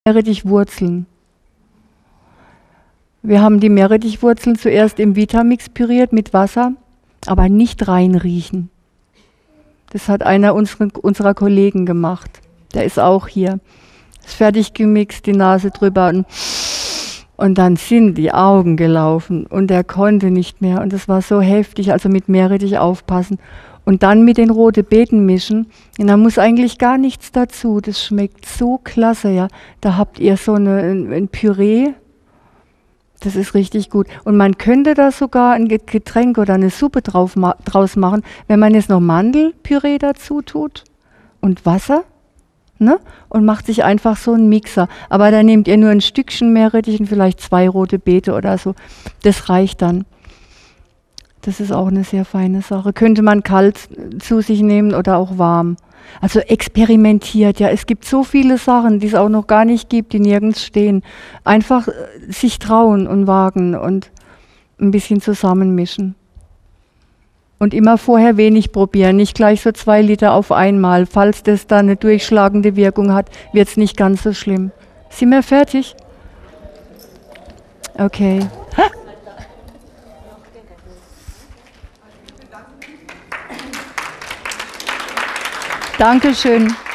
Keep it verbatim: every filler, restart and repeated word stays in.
Meerrettichwurzeln. Wir haben die Meerrettichwurzeln zuerst im Vitamix püriert mit Wasser, aber nicht reinriechen. Das hat einer unserer, unserer Kollegen gemacht. Der ist auch hier. Ist fertig gemixt, die Nase drüber und, und dann sind die Augen gelaufen und er konnte nicht mehr. Und das war so heftig, also mit Meerrettich aufpassen. Und dann mit den roten Beeten mischen. Und da muss eigentlich gar nichts dazu. Das schmeckt so klasse, ja. Da habt ihr so eine, ein, ein Püree. Das ist richtig gut. Und man könnte da sogar ein Getränk oder eine Suppe drauf ma draus machen, wenn man jetzt noch Mandelpüree dazu tut und Wasser, ne? Und macht sich einfach so einen Mixer. Aber da nehmt ihr nur ein Stückchen Meerrettich und vielleicht zwei rote Beete oder so. Das reicht dann. Das ist auch eine sehr feine Sache. Könnte man kalt zu sich nehmen oder auch warm. Also experimentiert, ja. Es gibt so viele Sachen, die es auch noch gar nicht gibt, die nirgends stehen. Einfach äh, sich trauen und wagen und ein bisschen zusammenmischen. Und immer vorher wenig probieren, nicht gleich so zwei Liter auf einmal. Falls das da eine durchschlagende Wirkung hat, wird es nicht ganz so schlimm. Sind wir fertig? Okay. Ha? Dankeschön.